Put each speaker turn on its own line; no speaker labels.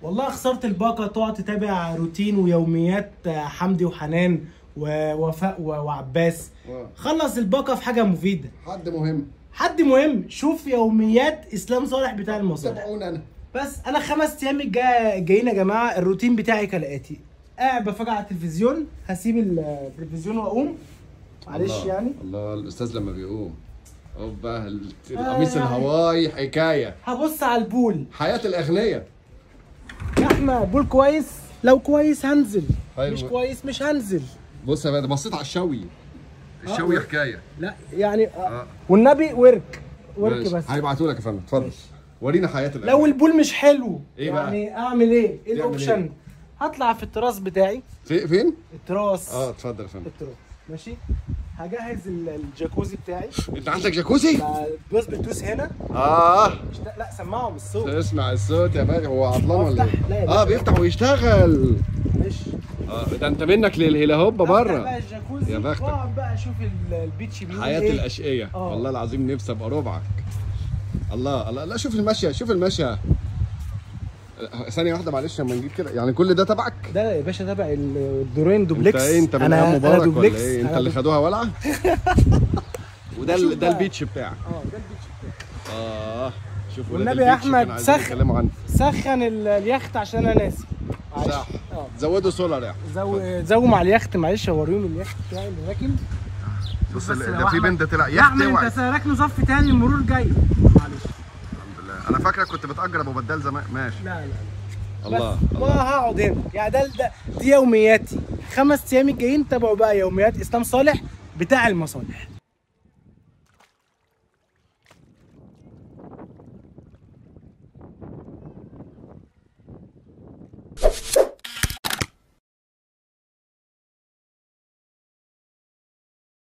والله خسرت الباقة تقعد تتابع روتين ويوميات حمدي وحنان ووفاء وعباس. خلص الباقة في حاجة مفيدة، حد مهم. شوف يوميات اسلام صالح بتاع المصالح.
تابعوني انا
بس. انا 5 ايام جايين يا جماعه. الروتين بتاعي كالاتي: قاعد بتفرج على التلفزيون، هسيب التلفزيون واقوم معلش يعني.
الله الاستاذ لما بيقوم اوبا القميص الهواي حكايه.
هبص على البول،
حياه الاغنياء
يا احمد. بول كويس، لو كويس هنزل،
أيوة.
مش كويس مش هنزل.
بص يا باشا، بصيت على الشوي. الشوي حكايه.
لا يعني والنبي ورك بس.
هيبعتوا لك يا فندم، اتفضل ورينا حياه الاغنياء.
لو البول مش حلو
إيه بقى؟
يعني اعمل ايه؟ ايه الاوبشن؟ هطلع في التراس بتاعي.
فين؟
التراس.
اتفضل يا فندم.
التراس ماشي. هجهز الجاكوزي بتاعي.
انت عندك جاكوزي؟
بص بتدوس هنا. لا سمعهم الصوت.
اسمع الصوت يا باشا. هو عطلان ولا ايه؟ بيفتح ويشتغل.
ماشي.
ده انت منك للهيلا هوبا بره.
بقى الجاكوزي
يا بختك.
واقعد بقى اشوف البيتش بيقول
حياه
ايه.
الاشقيه. والله العظيم نفسي ابقى ربعك. الله الله. لا شوف المشيه، شوف المشيه. ثانيه واحده معلش لما نجيب كده. يعني كل ده تبعك؟
ده يا باشا تبع الدورين دوبلكس.
انت من ايام مبارك ولا ايه؟ انت اللي خدوها ولعه؟ وده ده البيتش بتاعك.
ده البيتش بتاعك.
شوف
والنبي يا احمد سخن اليخت عشان انا ناسي.
صح. زودوا سولار يعني.
زودوا مع اليخت. معلش اوريهم اليخت بتاعي اللي راكن.
بص ده في بنت طلع يخت.
يا احمد انت راكنه صف تاني، المرور جاي. معلش.
الحمد لله. انا فاكرك كنت بتأجر ابو بدال زمان. ماشي.
لا
الله
الله. هقعد هنا يعني. دي يومياتي. 5 ايام الجايين تابعوا بقى يوميات اسلام صالح بتاع المصالح.